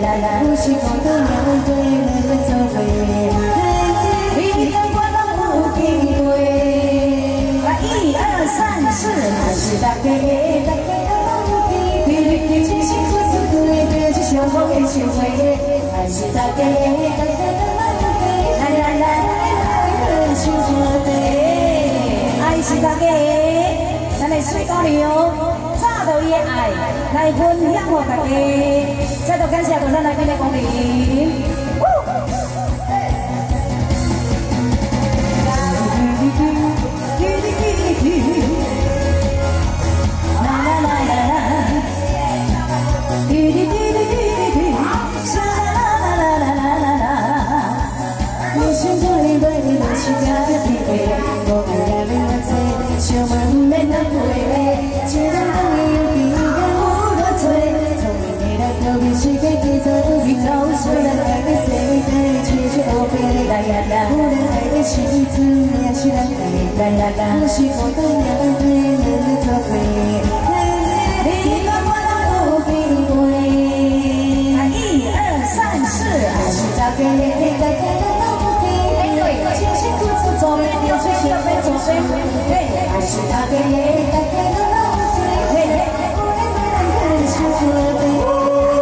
来来，不是讲到两对人做伙，你跟我拢有机会。啊，1、2、3、4，还是大家拢有机会，真心付出对对，是相逢的机会，还是大家拢有机会。来来来，手相对，爱是大家，咱的水高粱。 早到伊的爱来分享给大家，再度感谢大家来宾的光临。是一次也是人来来来，不是我的两对人做伙，你跟我拢有机会。1、2、3、4，还是大家拢有机会。真心付出左边右边右边左边，还是大家拢有机会。我们手相对。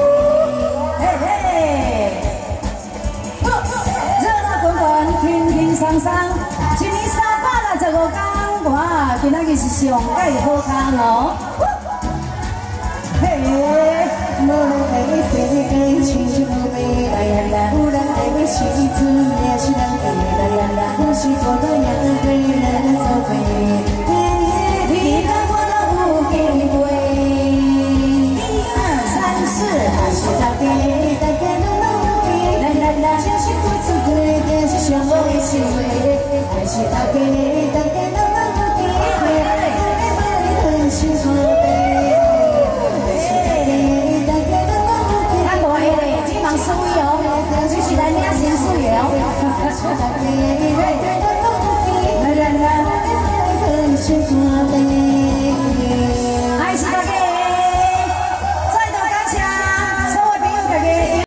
上上，一年365天，我今仔日是上介好康哦。嘿，无人会世间亲像袂来呀啦，有人会时阵也是人会来呀啦，不是孤单两个人做伙，你跟我都有机会。1、2、3、4，还是大家拢有机，来来来，真心付出对的是相逢的机会。 还是大家拢有机会，很幸福的。大家拢有机会，咱大个今晚输哦，就是咱领先输哦。